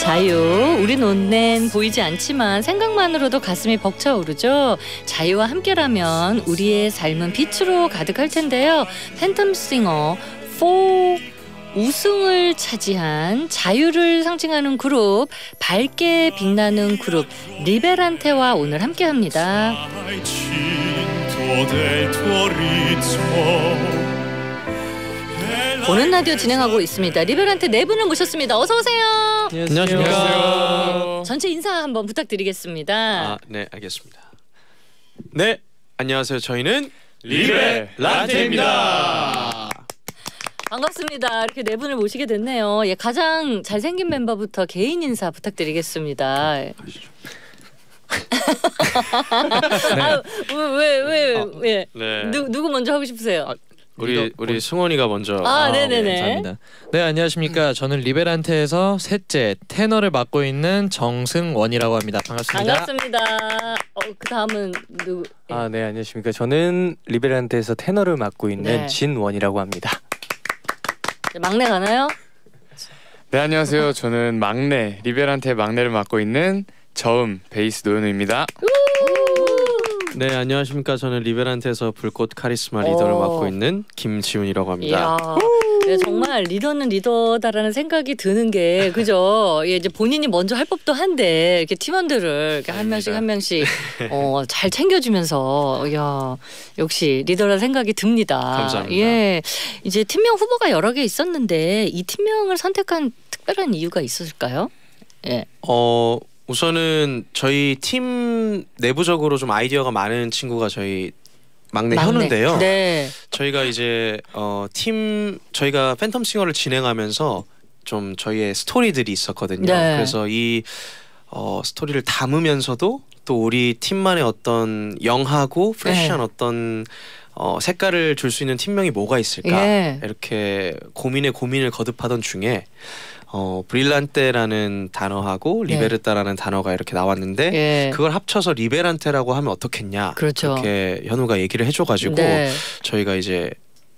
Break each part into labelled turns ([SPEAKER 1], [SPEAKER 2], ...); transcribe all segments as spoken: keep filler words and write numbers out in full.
[SPEAKER 1] 자유, 우리 논넨 보이지 않지만 생각만으로도 가슴이 벅차오르죠. 자유와 함께라면 우리의 삶은 빛으로 가득할 텐데요. 팬텀싱어 사 우승을 차지한 자유를 상징하는 그룹, 밝게 빛나는 그룹 리베란테와 오늘 함께합니다. 보는 라디오 진행하고 있습니다. 리베란테 네 분을 모셨습니다. 어서 오세요.
[SPEAKER 2] 안녕하십니까.
[SPEAKER 1] 전체 인사 한번 부탁드리겠습니다.
[SPEAKER 2] 아, 네, 알겠습니다. 네, 안녕하세요. 저희는
[SPEAKER 3] 리베란테입니다.
[SPEAKER 1] 반갑습니다. 이렇게 네 분을 모시게 됐네요. 예, 가장 잘생긴 멤버부터 개인 인사 부탁드리겠습니다.
[SPEAKER 2] 네.
[SPEAKER 1] 아, 왜, 왜,
[SPEAKER 2] 아,
[SPEAKER 1] 왜?
[SPEAKER 2] 네.
[SPEAKER 1] 누, 누구 먼저 하고 싶으세요?
[SPEAKER 2] 아, 우리 우리 승원이가 먼저.
[SPEAKER 1] 아,
[SPEAKER 2] 아,
[SPEAKER 1] 네네네.
[SPEAKER 3] 네, 감사합니다. 네, 안녕하십니까. 저는 리베란테에서 셋째 테너를 맡고 있는 정승원이라고 합니다. 반갑습니다.
[SPEAKER 1] 반갑습니다. 어, 그 다음은 누구? 예.
[SPEAKER 4] 아, 네, 안녕하십니까. 저는 리베란테에서 테너를 맡고 있는
[SPEAKER 1] 네.
[SPEAKER 4] 진원이라고 합니다.
[SPEAKER 1] 막내 가나요?
[SPEAKER 3] 네, 안녕하세요. 저는 막내 리베란테 막내를 맡고 있는 저음 베이스 노현우입니다.
[SPEAKER 2] 네, 안녕하십니까. 저는 리베란테에서 불꽃 카리스마 리더를
[SPEAKER 1] 오.
[SPEAKER 2] 맡고 있는 김지훈이라고 합니다.
[SPEAKER 1] 이야, 네, 정말 리더는 리더다라는 생각이 드는 게 그죠? 예, 이제 본인이 먼저 할 법도 한데 이렇게 팀원들을 이렇게 한 명씩 한 명씩 어, 잘 챙겨주면서 야 역시 리더라는 생각이 듭니다.
[SPEAKER 2] 감사합니다.
[SPEAKER 1] 예, 이제 팀명 후보가 여러 개 있었는데 이 팀명을 선택한 특별한 이유가 있었을까요? 예.
[SPEAKER 2] 어, 우선은 저희 팀 내부적으로 좀 아이디어가 많은 친구가 저희 막내,
[SPEAKER 1] 막내.
[SPEAKER 2] 현우인데요.
[SPEAKER 1] 네.
[SPEAKER 2] 저희가 이제 어, 팀 저희가 팬텀싱어를 진행하면서 좀 저희의 스토리들이 있었거든요.
[SPEAKER 1] 네.
[SPEAKER 2] 그래서 이 어, 스토리를 담으면서도 또 우리 팀만의 어떤 영하고 프레시한
[SPEAKER 1] 네.
[SPEAKER 2] 어떤 어, 색깔을 줄 수 있는 팀명이 뭐가 있을까
[SPEAKER 1] 예.
[SPEAKER 2] 이렇게 고민에 고민을 거듭하던 중에 어, 브릴란테라는 단어하고
[SPEAKER 1] 네.
[SPEAKER 2] 리베르타라는 단어가 이렇게 나왔는데
[SPEAKER 1] 예.
[SPEAKER 2] 그걸 합쳐서 리베란테라고 하면 어떻겠냐.
[SPEAKER 1] 그렇죠.
[SPEAKER 2] 그렇게 현우가 얘기를 해줘가지고
[SPEAKER 1] 네.
[SPEAKER 2] 저희가 이제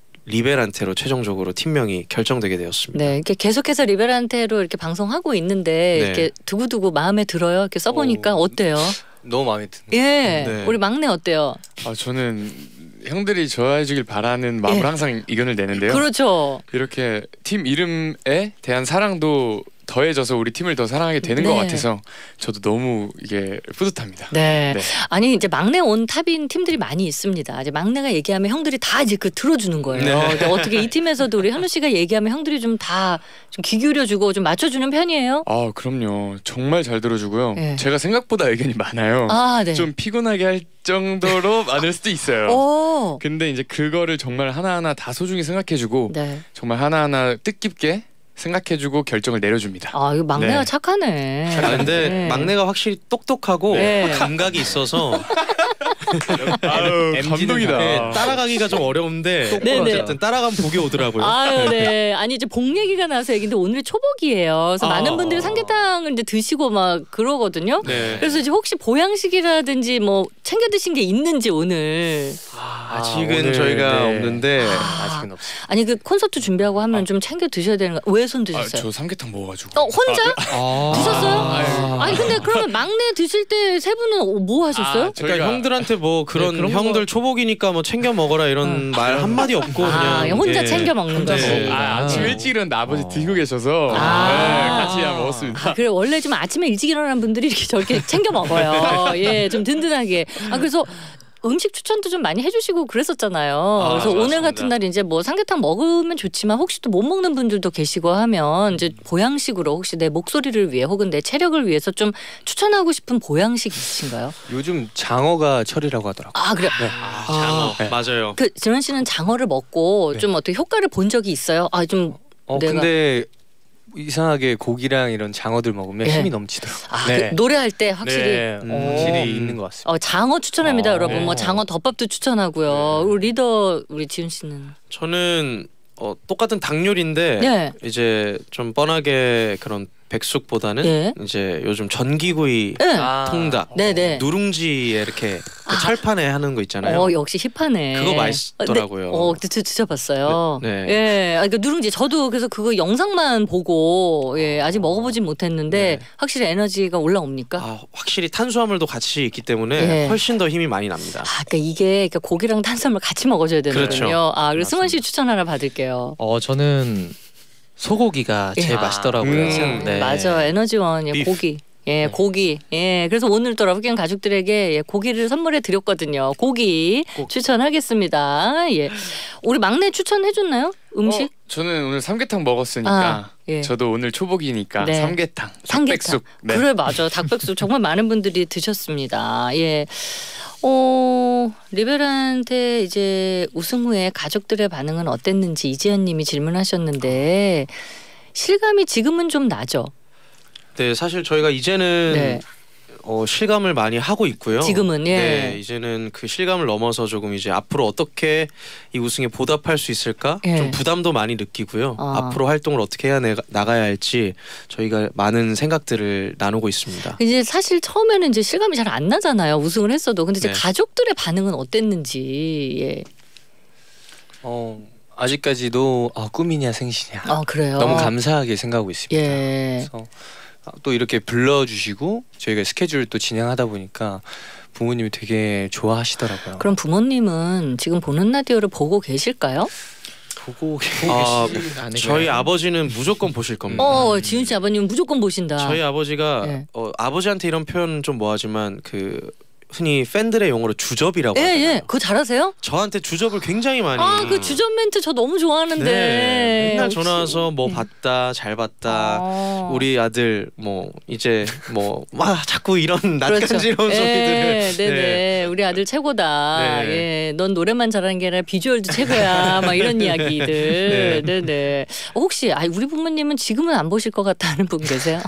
[SPEAKER 2] 리베란테로 최종적으로 팀명이 결정되게 되었습니다.
[SPEAKER 1] 네, 이렇게 계속해서 리베란테로 이렇게 방송하고 있는데
[SPEAKER 2] 네.
[SPEAKER 1] 이렇게 두고두고 마음에 들어요. 이렇게 써보니까
[SPEAKER 4] 오.
[SPEAKER 1] 어때요?
[SPEAKER 4] 너무 마음에 드는.
[SPEAKER 1] 예,
[SPEAKER 2] 네.
[SPEAKER 1] 우리 막내 어때요?
[SPEAKER 3] 아, 저는 형들이 좋아해주길 바라는 마음으로
[SPEAKER 1] 예.
[SPEAKER 3] 항상 의견을 내는데요.
[SPEAKER 1] 그렇죠.
[SPEAKER 3] 이렇게 팀 이름에 대한 사랑도 더해져서 우리 팀을 더 사랑하게 되는
[SPEAKER 1] 네.
[SPEAKER 3] 것 같아서 저도 너무 이게 뿌듯합니다.
[SPEAKER 1] 네.
[SPEAKER 3] 네.
[SPEAKER 1] 아니 이제 막내 온 탑인 팀들이 많이 있습니다. 이제 막내가 얘기하면 형들이 다 이제 그 들어주는 거예요.
[SPEAKER 2] 네.
[SPEAKER 1] 근데 어떻게 이 팀에서도 우리 현우 씨가 얘기하면 형들이 좀 다 좀 귀 기울여주고 좀 맞춰주는 편이에요?
[SPEAKER 3] 아, 그럼요. 정말 잘 들어주고요.
[SPEAKER 1] 네.
[SPEAKER 3] 제가 생각보다 의견이 많아요.
[SPEAKER 1] 아, 네.
[SPEAKER 3] 좀 피곤하게 할 정도로 많을 수도 있어요.
[SPEAKER 1] 오.
[SPEAKER 3] 근데 이제 그거를 정말 하나하나 다 소중히 생각해주고
[SPEAKER 1] 네.
[SPEAKER 3] 정말 하나하나 뜻깊게 생각해주고 결정을 내려줍니다.
[SPEAKER 1] 아, 이거 막내가
[SPEAKER 3] 네.
[SPEAKER 1] 착하네.
[SPEAKER 2] 아, 근데
[SPEAKER 1] 네.
[SPEAKER 2] 막내가 확실히 똑똑하고
[SPEAKER 1] 네.
[SPEAKER 2] 감각이 있어서
[SPEAKER 3] 아유, 감동이다.
[SPEAKER 2] 네, 따라가기가 좀 어려운데
[SPEAKER 1] 네네.
[SPEAKER 2] 어쨌든 따라가면 복이 오더라고요.
[SPEAKER 1] 아유, 네. 아니 이제 복 얘기가 나서 얘기인데 오늘이 초복이에요. 그래서
[SPEAKER 2] 아.
[SPEAKER 1] 많은 분들이 삼계탕을 이제 드시고 막 그러거든요.
[SPEAKER 2] 네.
[SPEAKER 1] 그래서 이제 혹시 보양식이라든지 뭐 챙겨 드신 게 있는지 오늘.
[SPEAKER 2] 아직은
[SPEAKER 4] 오늘,
[SPEAKER 2] 저희가
[SPEAKER 4] 네.
[SPEAKER 2] 없는데
[SPEAKER 4] 아직은 없어요.
[SPEAKER 1] 아니 그 콘서트 준비하고 하면 좀 챙겨 드셔야 되는 거. 왜 손
[SPEAKER 3] 아,
[SPEAKER 1] 드셨어요?
[SPEAKER 3] 저 삼계탕 먹어가지고.
[SPEAKER 1] 어 혼자?
[SPEAKER 4] 아.
[SPEAKER 1] 드셨어요?
[SPEAKER 3] 아,
[SPEAKER 1] 아니 근데 그러면 막내 드실 때 세 분은 뭐 하셨어요?
[SPEAKER 3] 아,
[SPEAKER 2] 그러니까
[SPEAKER 3] 저희가-
[SPEAKER 2] 형들한테 뭐 그런,
[SPEAKER 3] 네, 그런
[SPEAKER 2] 형들 초복이니까 뭐 챙겨 먹어라 이런 말 한마디 없고
[SPEAKER 1] 아,
[SPEAKER 2] 그냥
[SPEAKER 1] 혼자
[SPEAKER 2] 예.
[SPEAKER 1] 챙겨 먹는
[SPEAKER 4] 혼자
[SPEAKER 1] 거지.
[SPEAKER 4] 먹는
[SPEAKER 3] 아, 아침
[SPEAKER 4] 아.
[SPEAKER 3] 일찍 일어났는데 아버지
[SPEAKER 4] 어.
[SPEAKER 3] 드시고 계셔서
[SPEAKER 1] 아.
[SPEAKER 3] 네, 같이 그냥 먹었습니다.
[SPEAKER 1] 아, 그래 원래 좀 아침에 일찍 일어나는 분들이 이렇게 저렇게 챙겨 먹어요. 예, 좀 든든하게. 아 그래서 음식 추천도 좀 많이 해주시고 그랬었잖아요.
[SPEAKER 2] 아,
[SPEAKER 1] 그래서
[SPEAKER 2] 맞습니다.
[SPEAKER 1] 오늘 같은 날 이제 뭐 삼계탕 먹으면 좋지만 혹시 또 못 먹는 분들도 계시고 하면 이제 보양식으로 혹시 내 목소리를 위해 혹은 내 체력을 위해서 좀 추천하고 싶은 보양식 있으신가요?
[SPEAKER 4] 요즘 장어가 철이라고 하더라고요.
[SPEAKER 1] 아 그래.
[SPEAKER 2] 아, 장어
[SPEAKER 4] 네.
[SPEAKER 2] 맞아요.
[SPEAKER 1] 그 지원 씨는 장어를 먹고
[SPEAKER 4] 네.
[SPEAKER 1] 좀 어떻게 효과를 본 적이 있어요? 아 좀
[SPEAKER 4] 어,
[SPEAKER 1] 내가-
[SPEAKER 4] 근데 이상하게 고기랑 이런 장어들 먹으면
[SPEAKER 1] 네.
[SPEAKER 4] 힘이 넘치더라고요.
[SPEAKER 1] 아,
[SPEAKER 4] 네.
[SPEAKER 1] 그 노래할 때 확실히
[SPEAKER 4] 네,
[SPEAKER 2] 음.
[SPEAKER 4] 확실히
[SPEAKER 1] 오.
[SPEAKER 4] 있는 것 같습니다.
[SPEAKER 1] 어, 장어 추천합니다,
[SPEAKER 4] 어,
[SPEAKER 1] 여러분.
[SPEAKER 4] 네.
[SPEAKER 1] 뭐 장어 덮밥도 추천하고요. 우리 리더 우리 지훈 씨는
[SPEAKER 2] 저는 어, 똑같은 닭 요리인데
[SPEAKER 1] 네.
[SPEAKER 2] 이제 좀 뻔하게 그런 백숙보다는
[SPEAKER 1] 예.
[SPEAKER 2] 이제 요즘 전기구이
[SPEAKER 1] 네.
[SPEAKER 4] 아.
[SPEAKER 2] 통닭
[SPEAKER 1] 네네.
[SPEAKER 2] 누룽지에 이렇게 그
[SPEAKER 1] 아.
[SPEAKER 2] 철판에 하는 거 있잖아요.
[SPEAKER 1] 어 역시 힙하네.
[SPEAKER 2] 그거 맛있더라고요.
[SPEAKER 1] 어, 네. 어 드, 드셔봤어요.
[SPEAKER 2] 네. 네.
[SPEAKER 1] 예, 아, 그러니까 누룽지 저도 그래서 그거 영상만 보고 예 아직 먹어보진 못했는데
[SPEAKER 2] 네.
[SPEAKER 1] 확실히 에너지가 올라옵니까?
[SPEAKER 2] 아, 확실히 탄수화물도 같이 있기 때문에
[SPEAKER 1] 예.
[SPEAKER 2] 훨씬 더 힘이 많이 납니다.
[SPEAKER 1] 아, 그러니까 이게 그러니까 고기랑 탄수화물 같이 먹어줘야 되는군요.
[SPEAKER 2] 그렇죠.
[SPEAKER 1] 아, 그래서 승원 씨
[SPEAKER 2] 맞습니다.
[SPEAKER 1] 추천 하나 받을게요.
[SPEAKER 3] 어 저는 소고기가 제일
[SPEAKER 1] 예.
[SPEAKER 3] 맛있더라고요.
[SPEAKER 2] 음.
[SPEAKER 3] 네.
[SPEAKER 1] 맞아, 에너지원 예,
[SPEAKER 2] 비프.
[SPEAKER 1] 고기. 예,
[SPEAKER 3] 네.
[SPEAKER 1] 고기. 예, 그래서 오늘 또 러브게임 가족들에게 예, 고기를 선물해 드렸거든요. 고기
[SPEAKER 2] 꼭.
[SPEAKER 1] 추천하겠습니다. 예, 우리 막내 추천해줬나요? 음식?
[SPEAKER 5] 어, 저는 오늘 삼계탕 먹었으니까
[SPEAKER 1] 아, 예.
[SPEAKER 5] 저도 오늘 초복이니까
[SPEAKER 1] 네.
[SPEAKER 5] 삼계탕,
[SPEAKER 1] 삼계탕.
[SPEAKER 5] 닭백숙. 네.
[SPEAKER 1] 그래 맞아. 닭백숙 정말 많은 분들이 드셨습니다. 예. 어, 리베란테 이제 우승 후에 가족들의 반응은 어땠는지 이지연 님이 질문하셨는데 실감이 지금은 좀 나죠.
[SPEAKER 2] 네, 사실 저희가 이제는
[SPEAKER 1] 네.
[SPEAKER 2] 어, 실감을 많이 하고 있고요.
[SPEAKER 1] 지금은 예.
[SPEAKER 2] 네, 이제는 그 실감을 넘어서 조금 이제 앞으로 어떻게 이 우승에 보답할 수 있을까?
[SPEAKER 1] 예.
[SPEAKER 2] 좀 부담도 많이 느끼고요.
[SPEAKER 1] 아.
[SPEAKER 2] 앞으로 활동을 어떻게 해야 내, 나가야 할지 저희가 많은 생각들을 나누고 있습니다.
[SPEAKER 1] 이제 사실 처음에는 이제 실감이 잘 안 나잖아요. 우승을 했어도. 근데 이제
[SPEAKER 2] 네.
[SPEAKER 1] 가족들의 반응은 어땠는지. 예.
[SPEAKER 4] 어, 아직까지도 아, 꿈이냐 생시냐
[SPEAKER 1] 아, 그래요.
[SPEAKER 4] 너무 감사하게 생각하고 있습니다.
[SPEAKER 1] 예.
[SPEAKER 4] 그래서 또 이렇게 불러주시고 저희가 스케줄을 또 진행하다 보니까 부모님이 되게 좋아하시더라고요.
[SPEAKER 1] 그럼 부모님은 지금 보는 라디오를 보고 계실까요?
[SPEAKER 4] 보고
[SPEAKER 2] 아,
[SPEAKER 3] 계시지 않을까요?
[SPEAKER 2] 저희 아버지는 무조건 보실 겁니다.
[SPEAKER 1] 어, 지윤 씨 아버님은 무조건 보신다.
[SPEAKER 2] 저희 아버지가
[SPEAKER 1] 예.
[SPEAKER 2] 어, 아버지한테 이런 표현 좀 뭐하지만 그 흔히 팬들의 용어로 주접이라고
[SPEAKER 1] 예,
[SPEAKER 2] 하잖아요.
[SPEAKER 1] 예. 그거 잘하세요?
[SPEAKER 2] 저한테 주접을 굉장히 많이.
[SPEAKER 1] 아, 그 주전 멘트 저 너무 좋아하는데.
[SPEAKER 2] 네, 맨날
[SPEAKER 1] 혹시-
[SPEAKER 2] 전화 와서 뭐
[SPEAKER 1] 네.
[SPEAKER 2] 봤다, 잘 봤다.
[SPEAKER 1] 아.
[SPEAKER 2] 우리 아들 뭐 이제 뭐 막 자꾸 이런 낯간지러운
[SPEAKER 1] 그렇죠. 예,
[SPEAKER 2] 소리들을.
[SPEAKER 1] 네네. 우리 아들 최고다.
[SPEAKER 2] 네.
[SPEAKER 1] 예, 넌 노래만 잘하는 게 아니라 비주얼도 최고야. 막 이런 이야기들. 네, 네. 어, 혹시 아, 우리 부모님은 지금은 안 보실 것 같다는 분 계세요?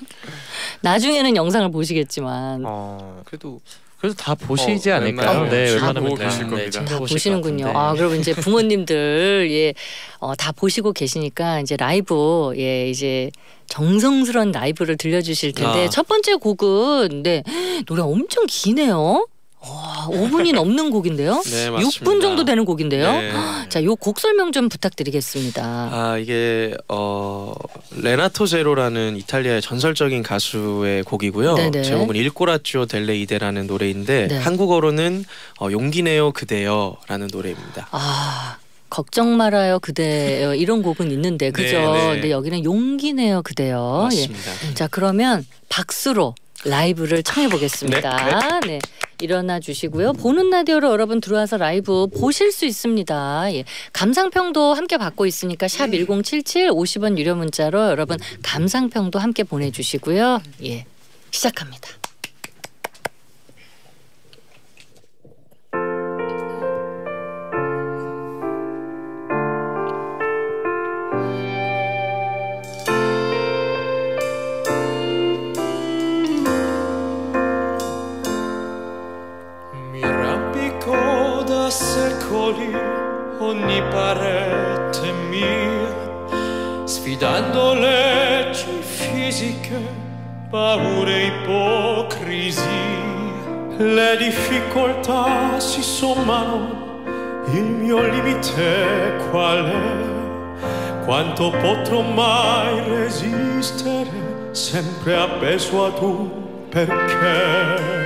[SPEAKER 1] 나중에는 영상을 보시겠지만.
[SPEAKER 4] 어,
[SPEAKER 3] 그래도 그래도 다 보시지
[SPEAKER 4] 어,
[SPEAKER 3] 않을까요?
[SPEAKER 4] 웬만하면
[SPEAKER 3] 네,
[SPEAKER 5] 다
[SPEAKER 3] 웬만하면
[SPEAKER 5] 보고
[SPEAKER 3] 다,
[SPEAKER 5] 계실
[SPEAKER 3] 네,
[SPEAKER 5] 겁니다.
[SPEAKER 3] 챙겨
[SPEAKER 1] 다
[SPEAKER 3] 보실
[SPEAKER 1] 보시는군요.
[SPEAKER 3] 것 같은데.
[SPEAKER 1] 아, 그럼 이제 부모님들 예, 어, 다 보시고 계시니까 이제 라이브 예, 이제 정성스러운 라이브를 들려주실 텐데
[SPEAKER 2] 아.
[SPEAKER 1] 첫 번째 곡은 네 노래 엄청 기네요. 와, 오 분이 넘는 곡인데요.
[SPEAKER 2] 네, 맞습니다.
[SPEAKER 1] 육 분 정도 되는 곡인데요.
[SPEAKER 2] 네.
[SPEAKER 1] 자, 요 곡 설명 좀 부탁드리겠습니다.
[SPEAKER 2] 아 이게 어 레나토 제로라는 이탈리아의 전설적인 가수의 곡이고요.
[SPEAKER 1] 네네.
[SPEAKER 2] 제목은 Il coraggio delle ide라는 노래인데
[SPEAKER 1] 네.
[SPEAKER 2] 한국어로는 어, 용기 내요 그대여라는 노래입니다.
[SPEAKER 1] 아. 걱정 말아요 그대여 이런 곡은 있는데 그죠?
[SPEAKER 2] 네, 네.
[SPEAKER 1] 근데 여기는 용기 내요 그대여. 예.
[SPEAKER 2] 맞습니다.
[SPEAKER 1] 자 그러면 박수로 라이브를 청해 보겠습니다. 네, 일어나 주시고요. 보는 라디오로 여러분 들어와서 라이브 보실 수 있습니다. 예. 감상평도 함께 받고 있으니까 샵 일공칠칠 오십 원 유료 문자로 여러분 감상평도 함께 보내주시고요. 예, 시작합니다.
[SPEAKER 6] Mi arrampico da secoli ogni parete mia, sfidando leggi fisiche, paure e ipocrisie. Le difficoltà si sommano, il mio limite qual è? Quanto potrò mai resistere, sempre appeso a tu perché?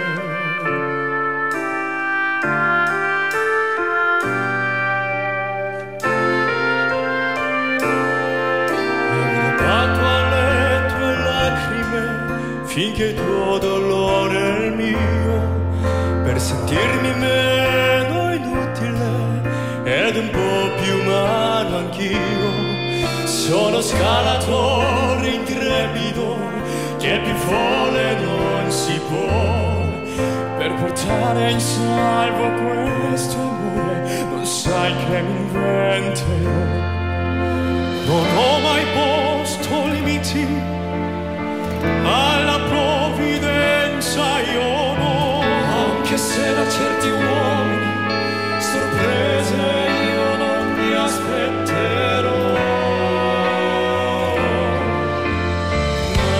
[SPEAKER 6] Finché il tuo dolore è il mio, per sentirmi meno inutile ed un po' più umano anch'io. Sono scalatore intrepido che più folle non si può, per portare in salvo questo amore non sai che mi inventerò. Non ho mai posto limiti alla provvidenza, io no, anche se da certi uomini sorprese io non mi aspetterò.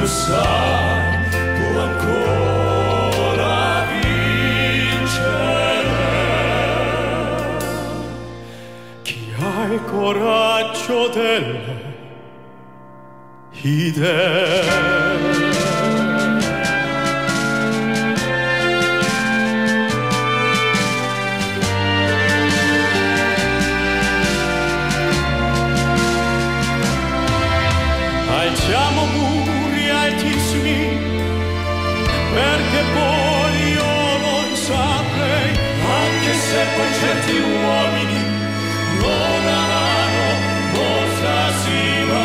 [SPEAKER 6] tu sai, tu ancora vincere. Chi ha il coraggio delle idee. Alziamo muri altissimi, perché poi io non saprei, anche se poi certi uomini non amano, mostrarsi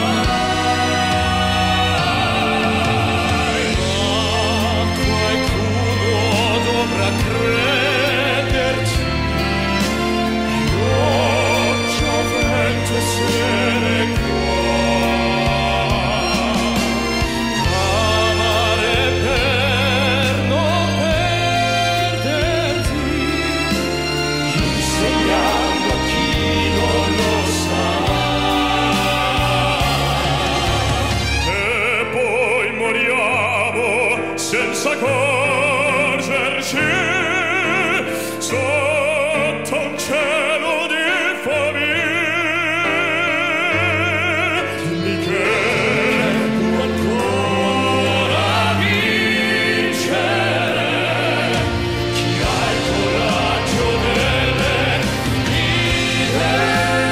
[SPEAKER 6] mai. Ma qualcuno dovrà crederci, io gioventù e sere qua. Senza accorgerci sotto un cielo di famiglia. Dimmi che tu ancora vincere. Chi ha il coraggio delle idee.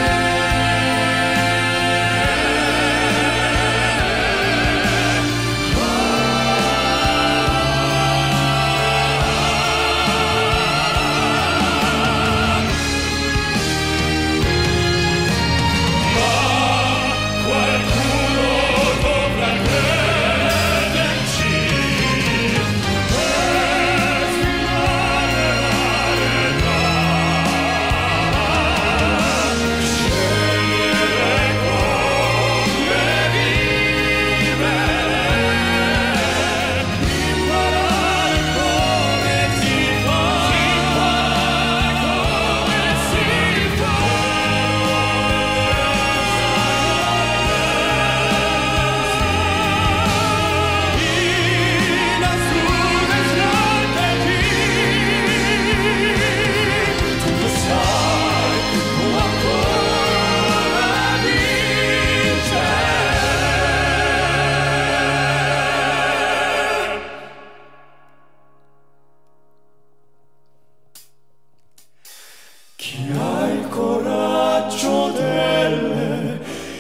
[SPEAKER 6] Chi ha il coraggio delle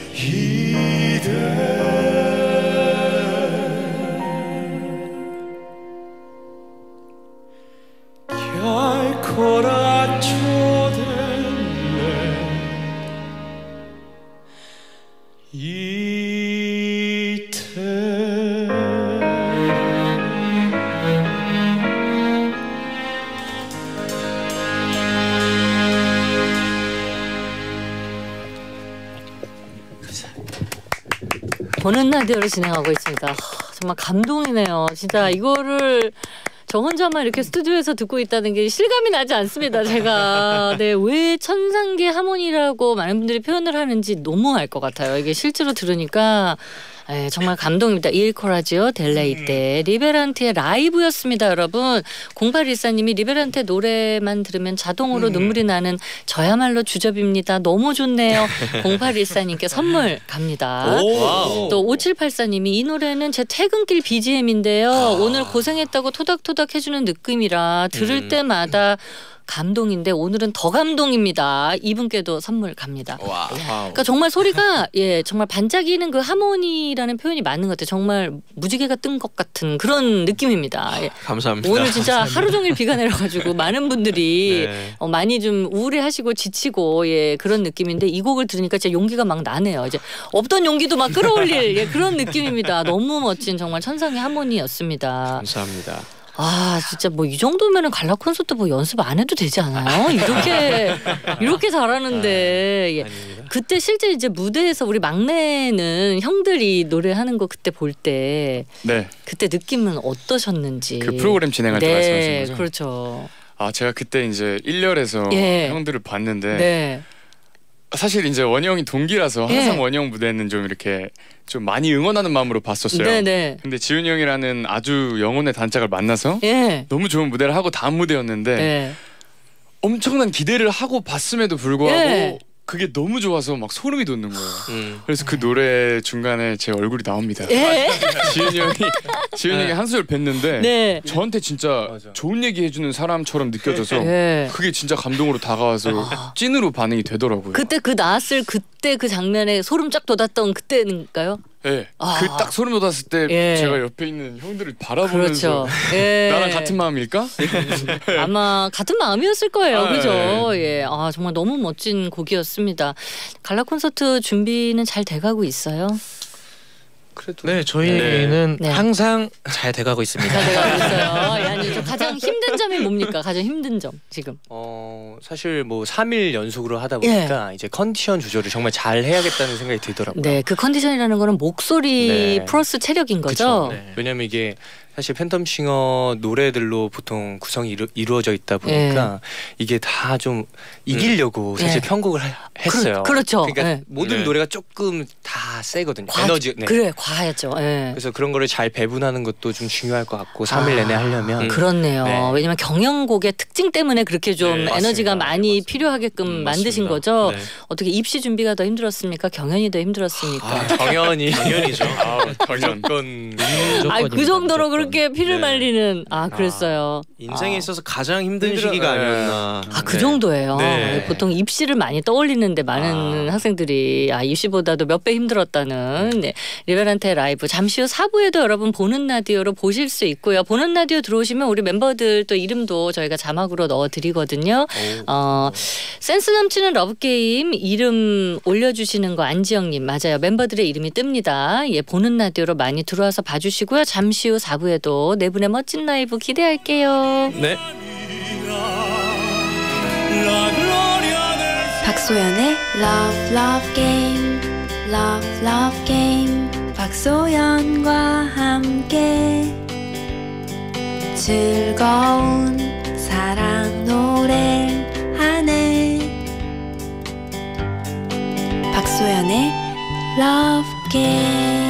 [SPEAKER 6] idee. Chi ha il coraggio delle
[SPEAKER 1] 보는 라디오를 진행하고 있습니다. 하, 정말 감동이네요. 진짜 이거를 저 혼자만 이렇게 스튜디오에서 듣고 있다는 게 실감이 나지 않습니다. 제가 네, 왜 천상계 하모니라고 많은 분들이 표현을 하는지 너무 알 것 같아요. 이게 실제로 들으니까 네, 정말 감동입니다. Il Coraggio delle Idee 리베란테의 라이브였습니다. 여러분 공팔일사님이 리베란테 노래만 들으면 자동으로 음. 눈물이 나는 저야말로 주접입니다. 너무 좋네요. 공팔일사님께 선물 갑니다. 오. 또 오칠팔사님이 이 노래는 제 퇴근길 비지엠인데요. 아. 오늘 고생했다고 토닥토닥 해주는 느낌이라 들을 음. 때마다 감동인데 오늘은 더 감동입니다. 이분께도 선물 갑니다.
[SPEAKER 2] 와.
[SPEAKER 1] 그러니까 정말 소리가 예 정말 반짝이는 그 하모니라는 표현이 맞는 것 같아요. 정말 무지개가 뜬 것 같은 그런 느낌입니다. 예.
[SPEAKER 2] 감사합니다.
[SPEAKER 1] 오늘 진짜
[SPEAKER 2] 감사합니다.
[SPEAKER 1] 하루 종일 비가 내려가지고 많은 분들이
[SPEAKER 2] 네.
[SPEAKER 1] 어, 많이 좀 우울해하시고 지치고 예 그런 느낌인데 이 곡을 들으니까 진짜 용기가 막 나네요. 이제 없던 용기도 막 끌어올릴 예, 그런 느낌입니다. 너무 멋진 정말 천상의 하모니였습니다.
[SPEAKER 2] 감사합니다.
[SPEAKER 1] 아 진짜 뭐 이 정도면은 갈라 콘서트 뭐 연습 안 해도 되지 않아요? 이렇게 이렇게 잘하는데 예. 그때 실제 이제 무대에서 우리 막내는 형들이 노래하는 거 그때 볼 때
[SPEAKER 5] 네.
[SPEAKER 1] 그때 느낌은 어떠셨는지
[SPEAKER 5] 그 프로그램 진행할 때
[SPEAKER 1] 네,
[SPEAKER 5] 말씀하신 거죠?
[SPEAKER 1] 그렇죠.
[SPEAKER 5] 아 제가 그때 이제 일 열에서
[SPEAKER 1] 예.
[SPEAKER 5] 형들을 봤는데
[SPEAKER 1] 네.
[SPEAKER 5] 사실 이제 원희 형이 동기라서 항상
[SPEAKER 1] 예.
[SPEAKER 5] 원희 형 무대는 좀 이렇게 좀 많이 응원하는 마음으로 봤었어요.
[SPEAKER 1] 네네.
[SPEAKER 5] 근데 지훈이 형이라는 아주 영혼의 단짝을 만나서
[SPEAKER 1] 예.
[SPEAKER 5] 너무 좋은 무대를 하고 다음 무대였는데
[SPEAKER 1] 예.
[SPEAKER 5] 엄청난 기대를 하고 봤음에도 불구하고
[SPEAKER 1] 예.
[SPEAKER 5] 그게 너무 좋아서 막 소름이 돋는 거예요.
[SPEAKER 2] 음.
[SPEAKER 5] 그래서 그 노래 중간에 제 얼굴이 나옵니다.
[SPEAKER 1] 예.
[SPEAKER 5] 지훈이 형이 지훈이 형이 한 소절 뵀는데
[SPEAKER 1] 네.
[SPEAKER 5] 저한테 진짜
[SPEAKER 4] 맞아.
[SPEAKER 5] 좋은 얘기 해주는 사람처럼 느껴져서
[SPEAKER 1] 예.
[SPEAKER 5] 그게 진짜 감동으로 다가와서 찐으로 반응이 되더라고요.
[SPEAKER 1] 그때 그 나왔을 그때 그 장면에 소름 쫙 돋았던 그때인가요?
[SPEAKER 5] 네.
[SPEAKER 1] 아.
[SPEAKER 5] 그 딱 소름 돋았을 때
[SPEAKER 1] 예.
[SPEAKER 5] 제가 옆에 있는 형들을 바라보면서
[SPEAKER 1] 그렇죠. 예.
[SPEAKER 5] 나랑 같은 마음일까?
[SPEAKER 1] 아마 같은 마음이었을 거예요.
[SPEAKER 5] 아,
[SPEAKER 1] 그죠? 예. 아, 정말 너무 멋진 곡이었습니다. 갈라 콘서트 준비는 잘 돼가고 있어요.
[SPEAKER 4] 그래도
[SPEAKER 3] 네, 저희는
[SPEAKER 1] 네.
[SPEAKER 3] 항상 잘 돼가고 있습니다.
[SPEAKER 1] 잘 돼가고 있어요. 예, 아니, 저 가장 힘든 점이 뭡니까? 가장 힘든 점 지금.
[SPEAKER 4] 어 사실 뭐 삼 일 연속으로 하다 보니까 이제 컨디션 조절을 정말 잘 해야겠다는 생각이 들더라고요.
[SPEAKER 1] 네, 그 컨디션이라는 거는 목소리
[SPEAKER 4] 네.
[SPEAKER 1] 플러스 체력인 거죠.
[SPEAKER 4] 그쵸.
[SPEAKER 3] 네.
[SPEAKER 4] 왜냐면 이게 사실 팬텀싱어 노래들로 보통 구성이 이루, 이루어져 있다 보니까 이게 다 좀 이기려고 사실
[SPEAKER 1] 네.
[SPEAKER 4] 편곡을 하, 했어요.
[SPEAKER 1] 그, 그렇죠.
[SPEAKER 4] 그러니까
[SPEAKER 1] 네.
[SPEAKER 4] 모든
[SPEAKER 2] 네.
[SPEAKER 4] 노래가 조금 다 세거든요.
[SPEAKER 1] 과-
[SPEAKER 4] 에너지. 네.
[SPEAKER 1] 그래, 과하죠. 예.
[SPEAKER 4] 그래서 그런 거를 잘 배분하는 것도 좀 중요할 것 같고 삼 일 내내 하려면
[SPEAKER 2] 음.
[SPEAKER 1] 그렇네요.
[SPEAKER 4] 네.
[SPEAKER 1] 왜냐면 경연곡의 특징 때문에 그렇게 좀
[SPEAKER 2] 네,
[SPEAKER 1] 에너지가
[SPEAKER 4] 맞습니다.
[SPEAKER 1] 많이
[SPEAKER 4] 맞습니다.
[SPEAKER 1] 필요하게끔
[SPEAKER 2] 음,
[SPEAKER 1] 만드신
[SPEAKER 2] 맞습니다.
[SPEAKER 1] 거죠.
[SPEAKER 2] 네.
[SPEAKER 1] 어떻게 입시 준비가 더 힘들었습니까? 경연이 더 힘들었습니까?
[SPEAKER 2] 아,
[SPEAKER 4] 당연히
[SPEAKER 2] 당연히죠.
[SPEAKER 5] 아, 당연.
[SPEAKER 4] 무조건
[SPEAKER 1] 아, 그 정도로 그렇게 피를
[SPEAKER 2] 네.
[SPEAKER 1] 말리는 아 그랬어요.
[SPEAKER 2] 인생에
[SPEAKER 1] 아.
[SPEAKER 2] 있어서 가장 힘든
[SPEAKER 4] 힘들어-
[SPEAKER 2] 시기가
[SPEAKER 4] 네.
[SPEAKER 2] 아니었나.
[SPEAKER 1] 아, 그
[SPEAKER 2] 네.
[SPEAKER 1] 정도예요.
[SPEAKER 2] 네.
[SPEAKER 1] 보통 입시를 많이 떠올리는데 많은
[SPEAKER 2] 아.
[SPEAKER 1] 학생들이 아, 입시보다도 몇 배 힘들었다는 네. 리베란테 라이브. 잠시 후 사 부에도 여러분 보는 라디오로 보실 수 있고요. 보는 라디오 들어오시면 우리 멤버들 또 이름도 저희가 자막으로 넣어드리거든요. 어, 센스 넘치는 러브게임 이름 올려주시는 거 안지영님 맞아요. 멤버들의 이름이 뜹니다. 예, 보는 라디오로 많이 들어와서 봐주시고요. 잠시 후 사 부에도 네 분의 멋진 라이브 기대할게요.
[SPEAKER 2] 네.
[SPEAKER 7] 박소연의 Love Love Game Love Love Game 박소연과 함께 즐거운 사랑 노래하네 박소연의 Love Game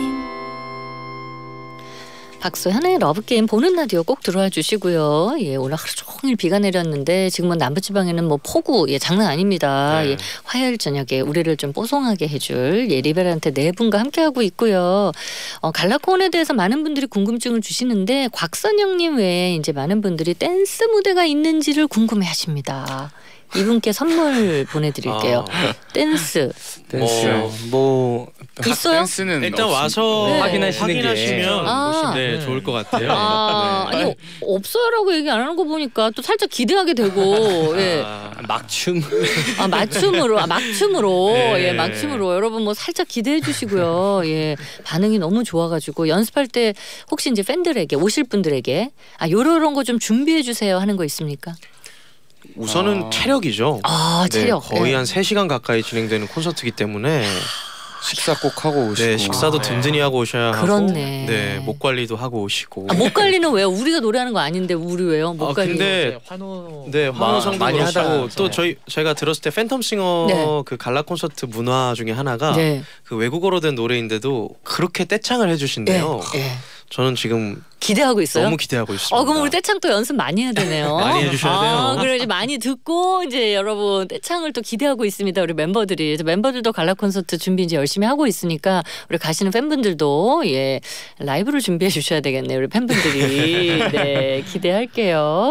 [SPEAKER 1] 박소현의 러브게임 보는 라디오 꼭 들어와 주시고요. 예, 오늘 하루 종일 비가 내렸는데 지금은 남부지방에는 뭐 폭우 예, 장난 아닙니다.
[SPEAKER 2] 네.
[SPEAKER 1] 예, 화요일 저녁에 우리를 좀 뽀송하게 해줄 예, 리베란테 네 분과 함께하고 있고요. 어, 갈라콘에 대해서 많은 분들이 궁금증을 주시는데 곽선영님 외에 이제 많은 분들이 댄스 무대가 있는지를 궁금해하십니다. 이분께 선물 보내드릴게요.
[SPEAKER 2] 아.
[SPEAKER 1] 댄스
[SPEAKER 4] 댄스
[SPEAKER 2] 어.
[SPEAKER 4] 뭐
[SPEAKER 1] 있어요?
[SPEAKER 5] 댄스는
[SPEAKER 2] 일단
[SPEAKER 5] 없-
[SPEAKER 2] 와서
[SPEAKER 1] 네.
[SPEAKER 4] 확인하시는 게
[SPEAKER 2] 확인하시면
[SPEAKER 1] 아.
[SPEAKER 2] 네, 좋을 것 같아요.
[SPEAKER 1] 아,
[SPEAKER 2] 네.
[SPEAKER 1] 아니 없어요라고 얘기 안 하는 거 보니까 또 살짝 기대하게 되고 예.
[SPEAKER 2] 아,
[SPEAKER 4] 막춤
[SPEAKER 1] 아 맞춤으로 아 막춤으로
[SPEAKER 2] 네.
[SPEAKER 1] 예 막춤으로 여러분 뭐 살짝 기대해 주시고요. 예 반응이 너무 좋아가지고 연습할 때 혹시 이제 팬들에게 오실 분들에게 아 요런 거 좀 준비해 주세요 하는 거 있습니까?
[SPEAKER 2] 우선은
[SPEAKER 5] 아.
[SPEAKER 2] 체력이죠.
[SPEAKER 1] 아
[SPEAKER 2] 네,
[SPEAKER 1] 체력
[SPEAKER 2] 거의
[SPEAKER 1] 예.
[SPEAKER 2] 한 세 시간 가까이 진행되는 콘서트이기 때문에
[SPEAKER 5] 식사 꼭 하고 오시고.
[SPEAKER 2] 네, 식사도
[SPEAKER 1] 아,
[SPEAKER 2] 든든히 하고 오셔야 하고
[SPEAKER 1] 그렇네.
[SPEAKER 2] 네, 목 관리도 하고 오시고.
[SPEAKER 1] 아, 목 관리는 왜요? 우리가 노래하는 거 아닌데 우리 왜요? 목
[SPEAKER 2] 아,
[SPEAKER 1] 관리.
[SPEAKER 2] 근데
[SPEAKER 3] 환호
[SPEAKER 2] 네,
[SPEAKER 4] 마-
[SPEAKER 2] 환호성도
[SPEAKER 4] 많이
[SPEAKER 2] 그렇고
[SPEAKER 4] 하다가
[SPEAKER 2] 또
[SPEAKER 4] 네.
[SPEAKER 2] 저희 제가 들었을 때 팬텀싱어
[SPEAKER 1] 네.
[SPEAKER 2] 그 갈라 콘서트 문화 중에 하나가
[SPEAKER 1] 네.
[SPEAKER 2] 그 외국어로 된 노래인데도 그렇게 떼창을
[SPEAKER 1] 예.
[SPEAKER 2] 해주신대요.
[SPEAKER 1] 예.
[SPEAKER 2] 저는 지금
[SPEAKER 1] 기대하고 있어요.
[SPEAKER 2] 너무 기대하고 있습니다.
[SPEAKER 1] 어 그럼 우리 떼창 또 연습 많이 해야 되네요.
[SPEAKER 2] 많이 해주셔야 돼요.
[SPEAKER 1] 아, 그래 이제 많이 듣고 이제 여러분 떼창을 또 기대하고 있습니다. 우리 멤버들이 그래서 멤버들도 갈라 콘서트 준비 이제 열심히 하고 있으니까 우리 가시는 팬분들도 예 라이브를 준비해 주셔야 되겠네요. 우리 팬분들이 네 기대할게요.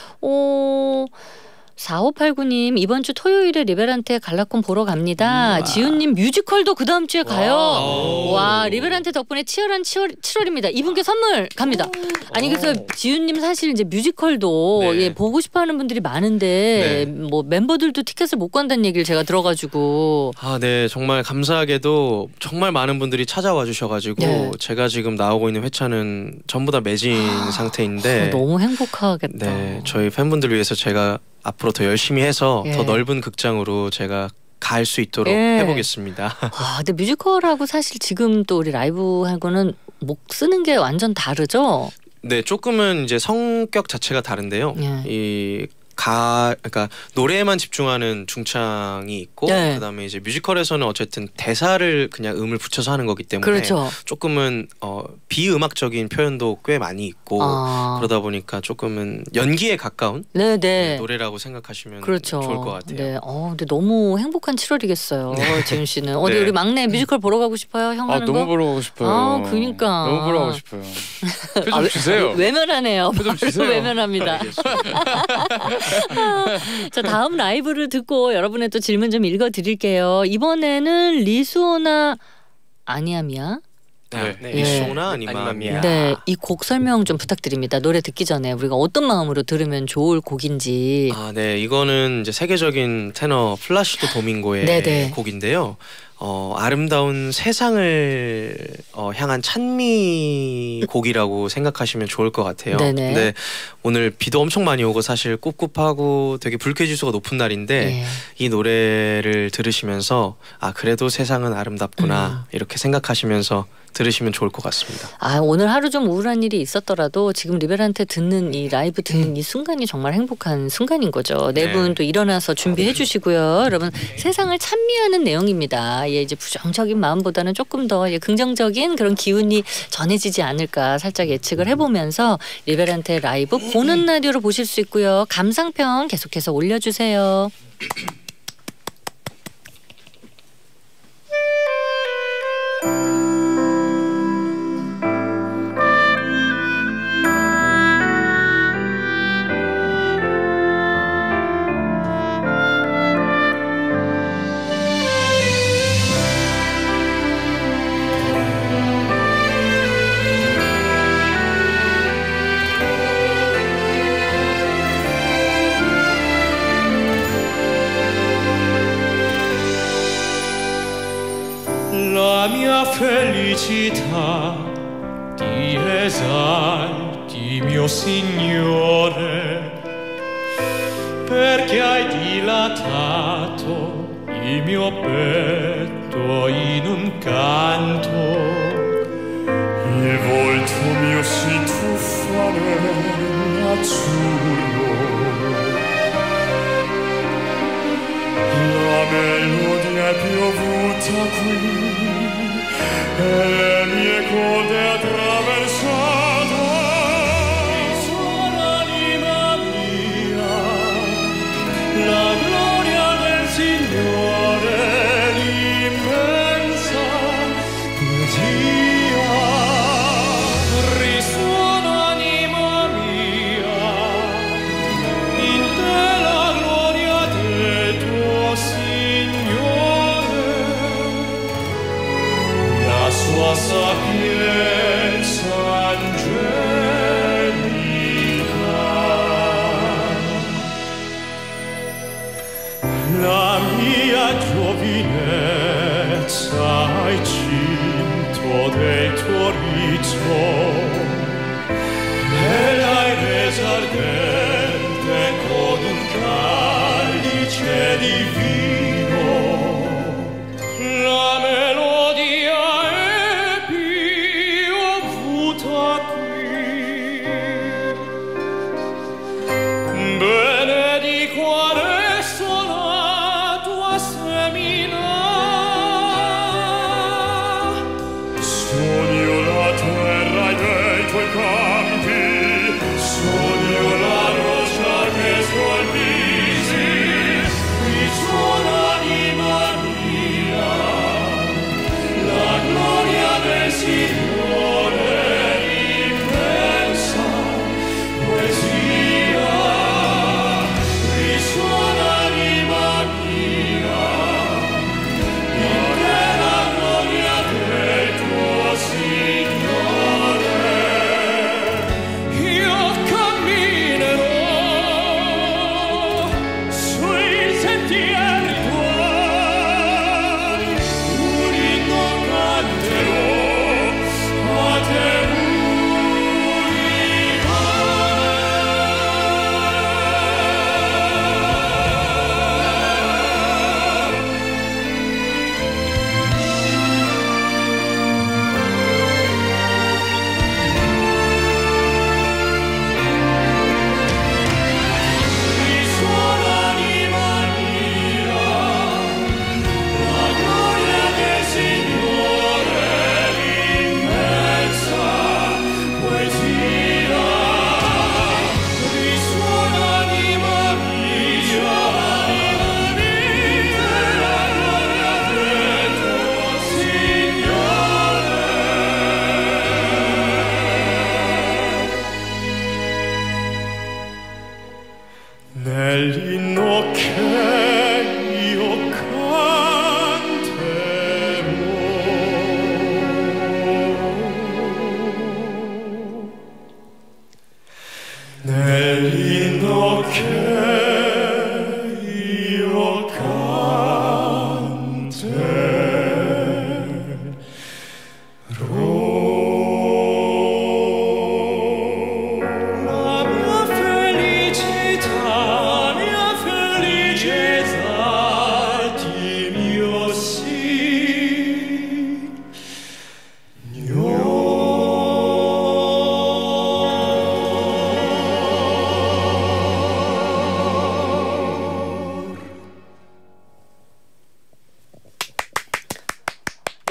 [SPEAKER 1] 오. 사오팔구 님 이번 주 토요일에 리베란테 갈라콘 보러 갑니다. 지훈님 뮤지컬도 그 다음 주에 가요.
[SPEAKER 2] 와우.
[SPEAKER 1] 와 리베란테 덕분에 치열한 칠월, 칠월입니다. 이분께 선물 갑니다. 아니 그래서 지훈님 사실 이제 뮤지컬도
[SPEAKER 2] 네.
[SPEAKER 1] 예, 보고 싶어하는 분들이 많은데
[SPEAKER 2] 네.
[SPEAKER 1] 뭐 멤버들도 티켓을 못 간다는 얘기를 제가 들어가지고
[SPEAKER 2] 아, 네, 정말 감사하게도 정말 많은 분들이 찾아와 주셔가지고
[SPEAKER 1] 네.
[SPEAKER 2] 제가 지금 나오고 있는 회차는 전부 다 매진 상태인데
[SPEAKER 1] 어, 너무 행복하겠다.
[SPEAKER 2] 네, 저희 팬분들을 위해서 제가 앞으로 더 열심히 해서
[SPEAKER 1] 예.
[SPEAKER 2] 더 넓은 극장으로 제가 갈 수 있도록
[SPEAKER 1] 예.
[SPEAKER 2] 해보겠습니다.
[SPEAKER 1] 아, 근데 뮤지컬하고 사실 지금 또 우리 라이브 하고는 목 쓰는 게 완전 다르죠?
[SPEAKER 2] 네, 조금은 이제 성격 자체가 다른데요.
[SPEAKER 1] 예.
[SPEAKER 2] 이 가 그러니까 노래에만 집중하는 중창이 있고
[SPEAKER 1] 네.
[SPEAKER 2] 그다음에 이제 뮤지컬에서는 어쨌든 대사를 그냥 음을 붙여서 하는 거기 때문에
[SPEAKER 1] 그렇죠.
[SPEAKER 2] 조금은 어, 비음악적인 표현도 꽤 많이 있고
[SPEAKER 1] 아.
[SPEAKER 2] 그러다 보니까 조금은 연기에 가까운
[SPEAKER 1] 네네.
[SPEAKER 2] 네, 노래라고 생각하시면
[SPEAKER 1] 그렇죠.
[SPEAKER 2] 좋을 것 같아요.
[SPEAKER 1] 네. 어, 근데 너무 행복한 칠월이겠어요. 재윤 씨는 어디
[SPEAKER 2] 네.
[SPEAKER 1] 우리 막내 뮤지컬 보러 가고 싶어요? 형
[SPEAKER 5] 아
[SPEAKER 1] 하는
[SPEAKER 5] 너무
[SPEAKER 1] 거?
[SPEAKER 5] 보러 가고 싶어요.
[SPEAKER 1] 아, 그러니까.
[SPEAKER 5] 너무 보러 가고 싶어요. 표 좀
[SPEAKER 1] 아,
[SPEAKER 5] 주세요.
[SPEAKER 1] 외면하네요.
[SPEAKER 5] 좀 주세요.
[SPEAKER 1] 외면합니다. 자, 다음 라이브를 듣고 여러분의 또 질문 좀 읽어드릴게요. 이번에는 리수오나 아니야미야?
[SPEAKER 2] 네,
[SPEAKER 5] 네.
[SPEAKER 2] 리소나
[SPEAKER 4] 네.
[SPEAKER 2] 아니마미야.
[SPEAKER 1] 네, 이 곡 설명 좀 부탁드립니다. 노래 듣기 전에 우리가 어떤 마음으로 들으면 좋을 곡인지.
[SPEAKER 2] 아, 네, 이거는 이제 세계적인 테너 플라시도 도밍고의
[SPEAKER 1] 네네.
[SPEAKER 2] 곡인데요. 어, 아름다운 세상을 어, 향한 찬미 곡이라고 생각하시면 좋을 것 같아요.
[SPEAKER 1] 네네.
[SPEAKER 2] 근데 오늘 비도 엄청 많이 오고 사실 꿉꿉하고 되게 불쾌지수가 높은 날인데
[SPEAKER 1] 네.
[SPEAKER 2] 이 노래를 들으시면서 아 그래도 세상은 아름답구나
[SPEAKER 1] 음.
[SPEAKER 2] 이렇게 생각하시면서 들으시면 좋을 것 같습니다.
[SPEAKER 1] 아, 오늘 하루 좀 우울한 일이 있었더라도 지금 리벨한테 듣는 이 라이브 듣는 이 순간이 정말 행복한 순간인 거죠. 네
[SPEAKER 2] 네.
[SPEAKER 1] 분 또 일어나서 준비해 주시고요. 여러분 세상을 찬미하는 내용입니다. 예, 이제 부정적인 마음보다는 조금 더 예, 긍정적인 그런 기운이 전해지지 않을까 살짝 예측을 해보면서 리벨한테 라이브 보는 라디오로 보실 수 있고요. 감상평 계속해서 올려주세요.
[SPEAKER 6] La mia felicità ti esalti, mio Signore, perché hai dilatato il mio petto in un canto. Il volto mio si tuffa nell'azzurro, la melodia è piovuta qui e le mie code attraversate. Sono anima mia, la gloria del Signore, l'immensa poesia. Risuona anima mia, in te la gloria del tuo Signore, la sua sapienza angelica. La mia giovinezza hai cinto del tuo rito e l'hai resa ardente con un calice divino. La melodia è piovuta qui, benedico adesso la tua semina. Sogno la terra e dei tuoi campi, sogno la roccia che scolpisi. Risuona anima mia, la gloria del Signore, l'immensa poesia. Risuona anima mia, in te la gloria del tuo Signore,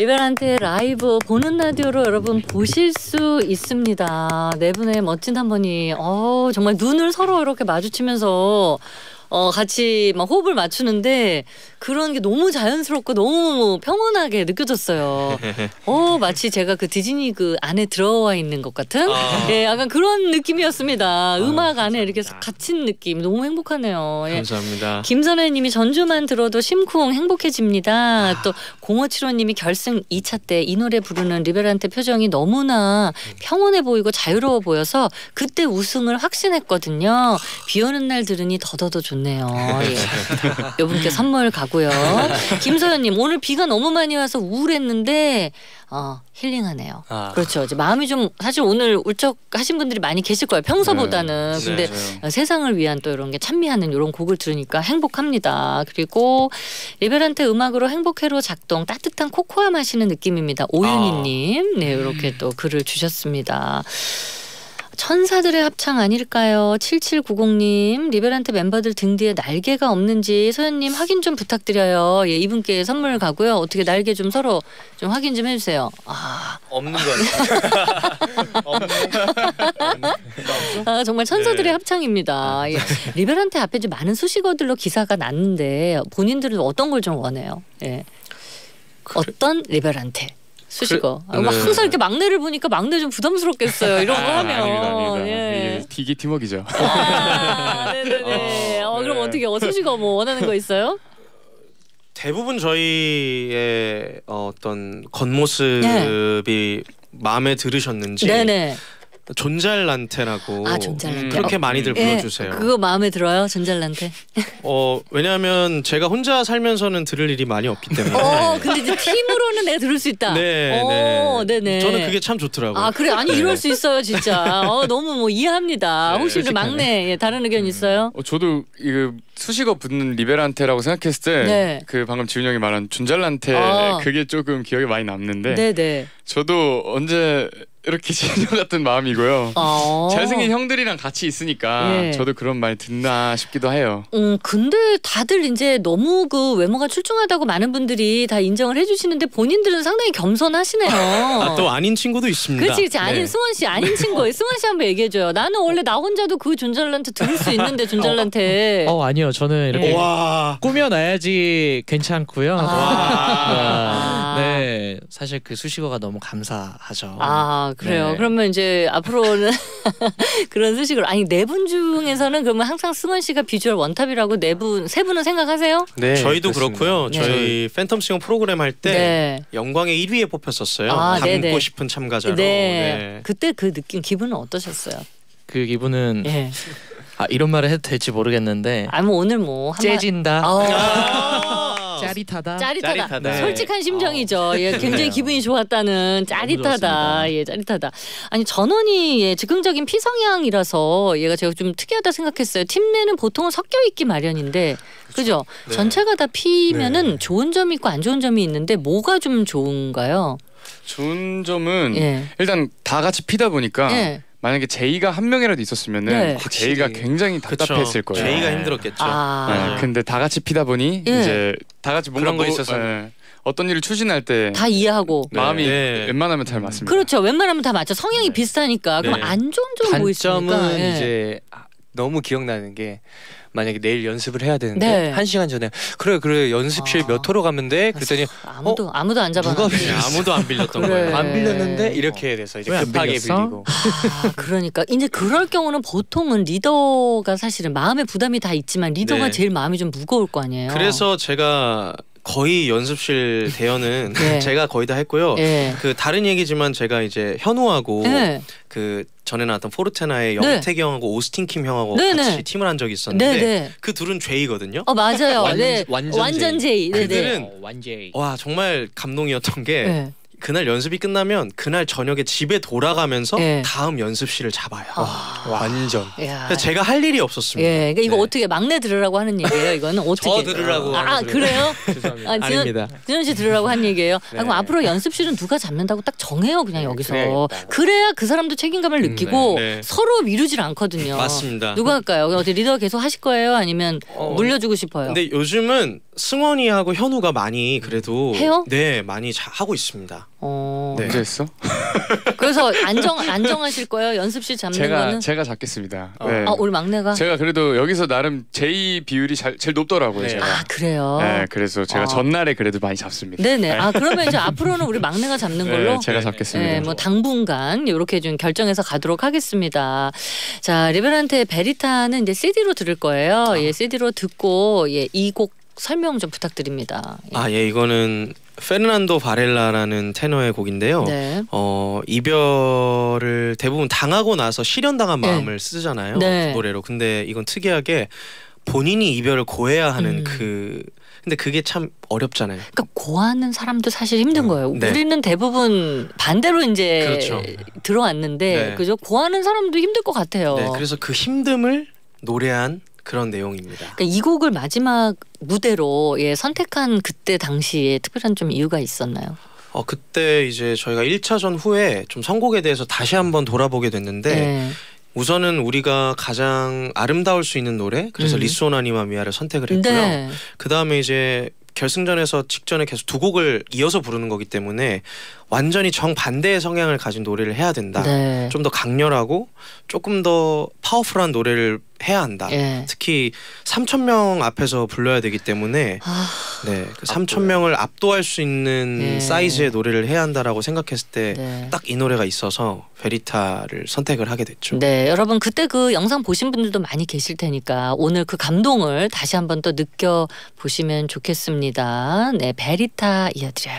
[SPEAKER 1] 리베란테 라이브 보는 라디오로 여러분 보실 수 있습니다. 네 분의 멋진 한 분이 어, 정말 눈을 서로 이렇게 마주치면서 어, 같이 막 호흡을 맞추는데 그런 게 너무 자연스럽고 너무 평온하게 느껴졌어요. 어, 마치 제가 그 디즈니 그 안에 들어와 있는 것 같은
[SPEAKER 2] 아.
[SPEAKER 1] 예, 약간 그런 느낌이었습니다. 음악 안에 이렇게 갇힌 느낌 너무 행복하네요. 예.
[SPEAKER 2] 감사합니다.
[SPEAKER 1] 김선혜님이 전주만 들어도 심쿵 행복해집니다.
[SPEAKER 2] 아.
[SPEAKER 1] 또 공오칠오님이 결승 이 차 때 이 노래 부르는 리베란테 표정이 너무나 평온해 보이고 자유로워 보여서 그때 우승을 확신했거든요. 비 오는 날 들으니 더더더 좋네요. 예. 이분께 선물 가고요. 김서연님 오늘 비가 너무 많이 와서 우울했는데 어, 힐링하네요.
[SPEAKER 4] 아.
[SPEAKER 1] 그렇죠. 이제 마음이 좀 사실 오늘 울적하신 분들이 많이 계실 거예요. 평소보다는.
[SPEAKER 2] 네.
[SPEAKER 1] 근데
[SPEAKER 2] 네.
[SPEAKER 1] 세상을 위한 또 이런 게 찬미하는 이런 곡을 들으니까 행복합니다. 그리고 리베란테 음악으로 행복회로 작동 따뜻한 코코아 마시는 느낌입니다. 오윤희님 네 이렇게 또 글을 주셨습니다. 천사들의 합창 아닐까요? 칠칠구공님 리베란테 멤버들 등 뒤에 날개가 없는지 소연님 확인 좀 부탁드려요. 예, 이분께 선물 가고요. 어떻게 날개 좀 서로 좀 확인 좀 해주세요. 아,
[SPEAKER 4] 없는 거 같아요.
[SPEAKER 1] 아 정말 천사들의
[SPEAKER 2] 네.
[SPEAKER 1] 합창입니다. 예. 리베란테 앞에 좀 많은 수식어들로 기사가 났는데 본인들은 어떤 걸 좀 원해요? 예. 어떤 리베란테? 수식어.
[SPEAKER 2] 그,
[SPEAKER 1] 아, 뭐
[SPEAKER 2] 네.
[SPEAKER 1] 항상 이렇게 막내를 보니까 막내 좀 부담스럽겠어요. 이런 거
[SPEAKER 5] 아,
[SPEAKER 1] 하면.
[SPEAKER 5] 아닙니다, 아닙니다.
[SPEAKER 1] 예.
[SPEAKER 5] 이게 티기 팀워크죠.
[SPEAKER 1] 아, 네네네. 어, 그럼
[SPEAKER 2] 네.
[SPEAKER 1] 어떻게 어수식어 뭐 원하는 거 있어요?
[SPEAKER 2] 대부분 저희의 어, 어떤 겉모습이 마음에 들으셨는지
[SPEAKER 1] 네네.
[SPEAKER 2] 존잘란테라고
[SPEAKER 1] 아 존잘란테.
[SPEAKER 2] 그렇게
[SPEAKER 1] 어,
[SPEAKER 2] 많이들
[SPEAKER 1] 예,
[SPEAKER 2] 불러주세요.
[SPEAKER 1] 그거 마음에 들어요, 존잘란테.
[SPEAKER 2] 어 왜냐하면 제가 혼자 살면서는 들을 일이 많이 없기 때문에.
[SPEAKER 1] 어, 근데 이제 팀으로는 내가 들을 수 있다.
[SPEAKER 2] 네,
[SPEAKER 1] 어,
[SPEAKER 2] 네.
[SPEAKER 1] 네네.
[SPEAKER 2] 저는 그게 참 좋더라고요.
[SPEAKER 1] 아 그래, 아니 이럴 수 있어요, 진짜. 어, 너무 뭐 이해합니다.
[SPEAKER 2] 네,
[SPEAKER 1] 혹시 우리 막내 예, 다른 의견 있어요?
[SPEAKER 5] 어, 저도 이거 수식어 붙는 리베란테라고 생각했을 때
[SPEAKER 1] 네.
[SPEAKER 5] 그 방금 지훈 형이 말한 존잘란테
[SPEAKER 1] 아.
[SPEAKER 5] 그게 조금 기억에 많이 남는데
[SPEAKER 1] 네네.
[SPEAKER 5] 저도 언제 이렇게 지훈 형 같은 마음이고요.
[SPEAKER 1] 어.
[SPEAKER 5] 잘생긴 형들이랑 같이 있으니까
[SPEAKER 1] 예.
[SPEAKER 5] 저도 그런 말 듣나 싶기도 해요.
[SPEAKER 1] 음, 근데 다들 이제 너무 그 외모가 출중하다고 많은 분들이 다 인정을 해주시는데 본인들은 상당히 겸손하시네요.
[SPEAKER 2] 아, 또 아닌 친구도 있습니다.
[SPEAKER 1] 그렇지, 그렇지. 아닌
[SPEAKER 2] 네.
[SPEAKER 1] 승원 씨, 아닌 친구예요. 승원 씨 한번 얘기해줘요. 나는 원래 나 혼자도 그 존잘란테 들을 수 있는데 존잘란테.
[SPEAKER 3] 어 아니요 저는 이렇게
[SPEAKER 1] 예.
[SPEAKER 2] 와.
[SPEAKER 3] 꾸며놔야지 괜찮고요.
[SPEAKER 1] 아.
[SPEAKER 3] 아, 네 사실 그 수식어가 너무 감사하죠.
[SPEAKER 1] 아 그래요.
[SPEAKER 3] 네.
[SPEAKER 1] 그러면 이제 앞으로는 그런 수식을 아니 네 분 중에서는 그러면 항상 승원 씨가 비주얼 원탑이라고 네 분 세 분은 생각하세요?
[SPEAKER 4] 네,
[SPEAKER 2] 저희도
[SPEAKER 4] 그렇습니다.
[SPEAKER 2] 그렇고요.
[SPEAKER 1] 네.
[SPEAKER 2] 저희 팬텀싱어 프로그램 할 때
[SPEAKER 1] 네.
[SPEAKER 2] 영광의 일 위에 뽑혔었어요.
[SPEAKER 1] 아,
[SPEAKER 2] 닮고
[SPEAKER 1] 네네.
[SPEAKER 2] 싶은 참가자로.
[SPEAKER 1] 네.
[SPEAKER 2] 네.
[SPEAKER 1] 그때 그 느낌 기분은 어떠셨어요?
[SPEAKER 3] 그 기분은
[SPEAKER 1] 예.
[SPEAKER 3] 아 이런 말을 해도 될지 모르겠는데
[SPEAKER 1] 아니 뭐 오늘 뭐 한마-
[SPEAKER 3] 째진다.
[SPEAKER 1] 어.
[SPEAKER 2] 아.
[SPEAKER 3] 짜릿하다.
[SPEAKER 1] 짜릿하다.
[SPEAKER 2] 짜릿하다.
[SPEAKER 1] 솔직한 심정이죠. 예, 굉장히 기분이 좋았다는 짜릿하다.
[SPEAKER 3] 좋았습니다.
[SPEAKER 1] 예, 짜릿하다. 아니 전원이 예, 즉흥적인 피성향이라서 얘가 제가 좀 특이하다 생각했어요. 팀 내는 보통은 섞여 있기 마련인데, 그죠?
[SPEAKER 2] 네.
[SPEAKER 1] 전체가 다 피면은
[SPEAKER 2] 네.
[SPEAKER 1] 좋은 점이 있고 안 좋은 점이 있는데 뭐가 좀 좋은가요?
[SPEAKER 5] 좋은 점은
[SPEAKER 1] 예.
[SPEAKER 5] 일단 다 같이 피다 보니까
[SPEAKER 1] 예.
[SPEAKER 5] 만약에 제이가 한 명이라도 있었으면은
[SPEAKER 1] 네.
[SPEAKER 5] 그 제이가 굉장히
[SPEAKER 2] 그쵸.
[SPEAKER 5] 답답했을 거예요.
[SPEAKER 2] 제이가
[SPEAKER 5] 네.
[SPEAKER 2] 힘들었겠죠.
[SPEAKER 1] 아.
[SPEAKER 5] 네, 근데 다 같이 피다 보니
[SPEAKER 1] 예.
[SPEAKER 5] 이제 다 같이 뭔가
[SPEAKER 4] 그런 거
[SPEAKER 5] 뭐,
[SPEAKER 4] 있어서.
[SPEAKER 5] 예, 어떤 일을 추진할 때
[SPEAKER 1] 다 이해하고.
[SPEAKER 2] 네.
[SPEAKER 5] 마음이
[SPEAKER 2] 네.
[SPEAKER 5] 웬만하면 잘 맞습니다.
[SPEAKER 1] 그렇죠. 웬만하면 다 맞죠. 성향이
[SPEAKER 2] 네.
[SPEAKER 1] 비슷하니까. 그럼
[SPEAKER 2] 네.
[SPEAKER 1] 안 좋은 점은 뭐 있습니까?
[SPEAKER 4] 단점은
[SPEAKER 1] 예.
[SPEAKER 4] 이제 아, 너무 기억나는 게 만약에 내일 연습을 해야 되는데
[SPEAKER 1] 네.
[SPEAKER 4] 한 시간 전에 그래 그래 연습실
[SPEAKER 1] 아.
[SPEAKER 4] 몇 호로 가면 돼 그랬더니
[SPEAKER 1] 아무도 아무도 안 잡아.
[SPEAKER 4] 누가
[SPEAKER 2] 네, 아무도 안 빌렸던
[SPEAKER 1] 그래.
[SPEAKER 2] 거예요.
[SPEAKER 4] 안 빌렸는데 이렇게 돼서 이제
[SPEAKER 3] 왜안
[SPEAKER 4] 급하게
[SPEAKER 3] 빌렸어?
[SPEAKER 4] 빌리고
[SPEAKER 1] 아, 그러니까 이제 그럴 경우는 보통은 리더가 사실은 마음의 부담이 다 있지만 리더가
[SPEAKER 2] 네.
[SPEAKER 1] 제일 마음이 좀 무거울 거 아니에요.
[SPEAKER 2] 그래서 제가 거의 연습실 대여는
[SPEAKER 1] 네.
[SPEAKER 2] 제가 거의 다 했고요.
[SPEAKER 1] 예.
[SPEAKER 2] 그 다른 얘기지만 제가 이제 현우하고
[SPEAKER 1] 네.
[SPEAKER 2] 그 전에 나왔던 포르테나의
[SPEAKER 1] 네.
[SPEAKER 2] 영택이 형하고 오스틴 킴 형하고
[SPEAKER 1] 네,
[SPEAKER 2] 같이
[SPEAKER 1] 네.
[SPEAKER 2] 팀을 한 적이 있었는데
[SPEAKER 1] 네, 네.
[SPEAKER 2] 그 둘은 죄이거든요.
[SPEAKER 1] 어 맞아요.
[SPEAKER 4] 완-
[SPEAKER 1] 네.
[SPEAKER 4] 완전
[SPEAKER 1] 완전 제이. 네, 네.
[SPEAKER 2] 그들은
[SPEAKER 3] 어, 완제이.
[SPEAKER 2] 와 정말 감동이었던 게
[SPEAKER 1] 네.
[SPEAKER 2] 그날 연습이 끝나면 그날 저녁에 집에 돌아가면서
[SPEAKER 1] 네.
[SPEAKER 2] 다음 연습실을 잡아요.
[SPEAKER 1] 아,
[SPEAKER 4] 완전
[SPEAKER 1] 야.
[SPEAKER 2] 그래서 제가 할 일이 없었습니다.
[SPEAKER 1] 예, 그러니까 이거
[SPEAKER 2] 네.
[SPEAKER 1] 어떻게 막내 들으라고 하는 얘기예요? 이거는 어떻게?
[SPEAKER 4] 저 들으라고
[SPEAKER 1] 아, 아
[SPEAKER 4] 하는
[SPEAKER 1] 그래요?
[SPEAKER 4] 죄송합니다.
[SPEAKER 1] 아, 지현,
[SPEAKER 2] 아닙니다.
[SPEAKER 1] 지현 씨 들으라고 한 얘기예요. 아, 그럼
[SPEAKER 4] 네.
[SPEAKER 1] 앞으로 연습실은 누가 잡는다고 딱 정해요, 그냥 여기서.
[SPEAKER 4] 그래야겠다.
[SPEAKER 1] 그래야 그 사람도 책임감을 느끼고
[SPEAKER 2] 네, 네.
[SPEAKER 1] 서로 미루질 않거든요.
[SPEAKER 2] 맞습니다.
[SPEAKER 1] 누가 할까요? 어디 리더 계속 하실 거예요? 아니면
[SPEAKER 2] 어,
[SPEAKER 1] 물려주고 싶어요?
[SPEAKER 2] 근데 요즘은 승원이하고 현우가 많이 그래도
[SPEAKER 1] 해요?
[SPEAKER 2] 네 많이 자, 하고 있습니다.
[SPEAKER 1] 어.
[SPEAKER 2] 네.
[SPEAKER 5] 언제 했어?
[SPEAKER 1] 그래서 안정 안정하실 거예요? 연습실 잡는
[SPEAKER 5] 제가
[SPEAKER 1] 거는?
[SPEAKER 5] 제가 잡겠습니다.
[SPEAKER 2] 어.
[SPEAKER 5] 네.
[SPEAKER 1] 아 우리 막내가.
[SPEAKER 5] 제가 그래도 여기서 나름 제이 비율이 잘, 제일 높더라고요.
[SPEAKER 2] 네.
[SPEAKER 5] 제가.
[SPEAKER 1] 아 그래요.
[SPEAKER 5] 네, 그래서 제가
[SPEAKER 1] 아.
[SPEAKER 5] 전날에 그래도 많이 잡습니다.
[SPEAKER 1] 네네. 아 그러면 이제 앞으로는 우리 막내가 잡는 걸로.
[SPEAKER 5] 네, 제가 잡겠습니다.
[SPEAKER 1] 네, 뭐 당분간 이렇게 좀 결정해서 가도록 하겠습니다. 자, 리베란테의 베리타는 이제 씨디로 들을 거예요.
[SPEAKER 2] 아.
[SPEAKER 1] 예, 씨디로 듣고 예, 이 곡 설명 좀 부탁드립니다. 예.
[SPEAKER 2] 아 예 이거는 페르난도 바렐라라는 테너의 곡인데요.
[SPEAKER 1] 네.
[SPEAKER 2] 어 이별을 대부분 당하고 나서 실현당한
[SPEAKER 1] 네.
[SPEAKER 2] 마음을 쓰잖아요.
[SPEAKER 1] 네.
[SPEAKER 2] 그 노래로. 근데 이건 특이하게 본인이 이별을 고해야 하는
[SPEAKER 1] 음.
[SPEAKER 2] 그 근데 그게 참 어렵잖아요.
[SPEAKER 1] 그러니까 고하는 사람도 사실 힘든 거예요.
[SPEAKER 2] 네.
[SPEAKER 1] 우리는 대부분 반대로 이제
[SPEAKER 2] 그렇죠.
[SPEAKER 1] 들어왔는데
[SPEAKER 2] 네.
[SPEAKER 1] 그죠? 고하는 사람도 힘들 것 같아요.
[SPEAKER 2] 네, 그래서 그 힘듦을 노래한 그런 내용입니다.
[SPEAKER 1] 그러니까 이 곡을 마지막 무대로 예, 선택한 그때 당시에 특별한 좀 이유가 있었나요?
[SPEAKER 2] 어 그때 이제 저희가 일 차전 후에 좀 선곡에 대해서 다시 한번 돌아보게 됐는데
[SPEAKER 1] 네.
[SPEAKER 2] 우선은 우리가 가장 아름다울 수 있는 노래 그래서
[SPEAKER 1] 음.
[SPEAKER 2] 리소나니마 미아를 선택을 했고요.
[SPEAKER 1] 네.
[SPEAKER 2] 그 다음에 이제 결승전에서 직전에 계속 두 곡을 이어서 부르는 거기 때문에 완전히 정반대의 성향을 가진 노래를 해야 된다.
[SPEAKER 1] 네.
[SPEAKER 2] 좀 더 강렬하고 조금 더 파워풀한 노래를 해야 한다.
[SPEAKER 1] 예.
[SPEAKER 2] 특히 삼천 명 앞에서 불러야 되기 때문에
[SPEAKER 1] 아,
[SPEAKER 2] 네, 그 삼천 명을 압도할 수 있는
[SPEAKER 1] 네.
[SPEAKER 2] 사이즈의 노래를 해야 한다라고 생각했을 때 딱 이
[SPEAKER 1] 네.
[SPEAKER 2] 노래가 있어서 베리타를 선택을 하게 됐죠.
[SPEAKER 1] 네, 여러분 그때 그 영상 보신 분들도 많이 계실 테니까 오늘 그 감동을 다시 한번 또 느껴 보시면 좋겠습니다. 네, 베리타 이어드려요.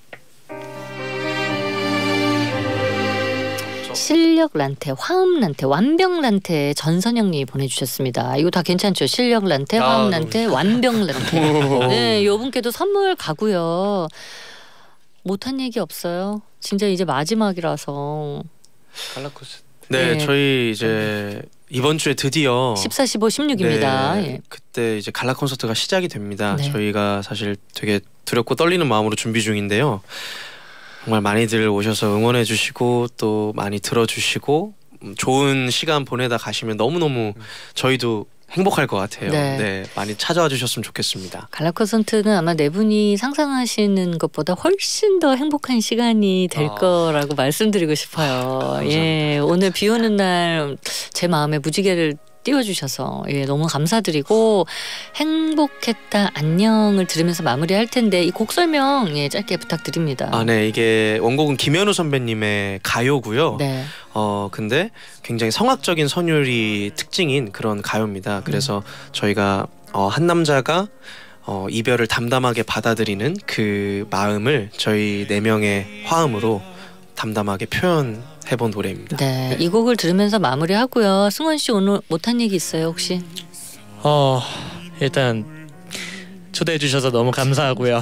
[SPEAKER 1] 실력 란테, 화음 란테, 완병 란테 전선영님이 보내주셨습니다. 이거 다 괜찮죠? 실력 란테,
[SPEAKER 4] 아,
[SPEAKER 1] 화음 란테, 완병 란테. 네, 요분께도 선물 가고요. 못한 얘기 없어요. 진짜 이제 마지막이라서.
[SPEAKER 4] 갈라코스.
[SPEAKER 2] 네,
[SPEAKER 1] 네.
[SPEAKER 2] 저희 이제 이번 주에 드디어
[SPEAKER 1] 십사, 십오, 십육입니다.
[SPEAKER 2] 네,
[SPEAKER 1] 예.
[SPEAKER 2] 그때 이제 갈라 콘서트가 시작이 됩니다.
[SPEAKER 1] 네.
[SPEAKER 2] 저희가 사실 되게 두렵고 떨리는 마음으로 준비 중인데요. 정말 많이들 오셔서 응원해 주시고 또 많이 들어주시고 음, 좋은 시간 보내다 가시면 너무너무 저희도 행복할 것 같아요.
[SPEAKER 1] 네.
[SPEAKER 2] 네, 많이 찾아와 주셨으면 좋겠습니다.
[SPEAKER 1] 갈라 콘서트는 아마 네 분이 상상하시는 것보다 훨씬 더 행복한 시간이 될
[SPEAKER 2] 아.
[SPEAKER 1] 거라고 말씀드리고 싶어요.
[SPEAKER 2] 감사합니다.
[SPEAKER 1] 예, 오늘 비 오는 날 제 마음에 무지개를 띄워주셔서 예, 너무 감사드리고 행복했다 안녕을 들으면서 마무리할 텐데 이 곡 설명 예, 짧게 부탁드립니다.
[SPEAKER 2] 아, 네, 이게 원곡은 김현우 선배님의 가요고요.
[SPEAKER 1] 네.
[SPEAKER 2] 어 근데 굉장히 성악적인 선율이 특징인 그런 가요입니다. 그래서 저희가 어, 한 남자가 어, 이별을 담담하게 받아들이는 그 마음을 저희 네 명의 화음으로 담담하게 표현해본 노래입니다.
[SPEAKER 1] 네, 이 곡을 들으면서 마무리하고요. 승원 씨 오늘 못한 얘기 있어요 혹시?
[SPEAKER 3] 어 일단 초대해 주셔서 너무 감사하고요.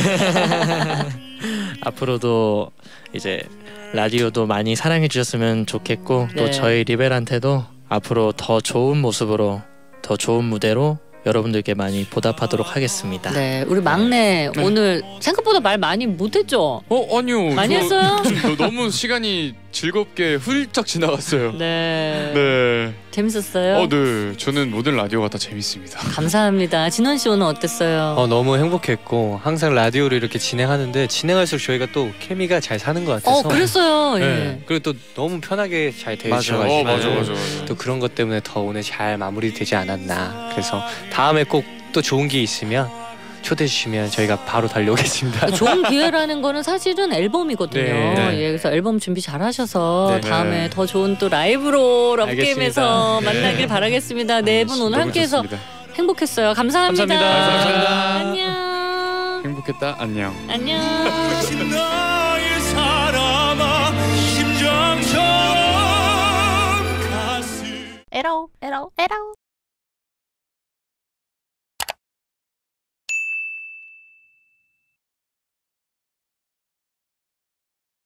[SPEAKER 3] 앞으로도 이제 라디오도 많이 사랑해 주셨으면 좋겠고
[SPEAKER 1] 네.
[SPEAKER 3] 또 저희 리벨한테도 앞으로 더 좋은 모습으로 더 좋은 무대로 여러분들께 많이 보답하도록 하겠습니다.
[SPEAKER 1] 네, 우리 막내 오늘 생각보다 말 많이 못했죠?
[SPEAKER 5] 어 아니요.
[SPEAKER 1] 많이
[SPEAKER 5] 저
[SPEAKER 1] 했어요?
[SPEAKER 5] 지금 너- 너무 시간이 즐겁게 훌쩍 지나갔어요.
[SPEAKER 1] 네.
[SPEAKER 5] 네.
[SPEAKER 1] 재밌었어요?
[SPEAKER 5] 어, 네. 저는 모든 라디오가 다 재밌습니다.
[SPEAKER 1] 감사합니다. 진원 씨 오늘 어땠어요?
[SPEAKER 4] 어, 너무 행복했고 항상 라디오를 이렇게 진행하는데 진행할수록 저희가 또 케미가 잘 사는 것 같아서.
[SPEAKER 1] 어, 그랬어요. 예.
[SPEAKER 4] 네. 그리고 또 너무 편하게 잘
[SPEAKER 2] 맞아요.
[SPEAKER 4] 대해주셔가지고
[SPEAKER 5] 어, 맞아, 맞아, 맞아.
[SPEAKER 4] 또 그런 것 때문에 더 오늘 잘 마무리되지 않았나. 그래서 다음에 꼭 또 좋은 게 있으면 초대해 주시면 저희가 바로 달려오겠습니다.
[SPEAKER 1] 좋은 기회라는 거는 사실은 앨범이거든요.
[SPEAKER 4] 네.
[SPEAKER 2] 네.
[SPEAKER 1] 예, 그래서 앨범 준비 잘 하셔서
[SPEAKER 2] 네.
[SPEAKER 1] 다음에 더 좋은 또 라이브로 러브게임에서
[SPEAKER 4] 알겠습니다.
[SPEAKER 1] 만나길 바라겠습니다. 네 분 오늘
[SPEAKER 5] 너무
[SPEAKER 1] 함께해서
[SPEAKER 5] 좋습니다.
[SPEAKER 1] 행복했어요. 감사합니다.
[SPEAKER 5] 감사합니다.
[SPEAKER 1] 안녕.
[SPEAKER 5] 행복했다. 안녕.
[SPEAKER 1] 안녕.
[SPEAKER 6] 나의 사람아 심장처럼 가슴
[SPEAKER 7] 에러 에러 에러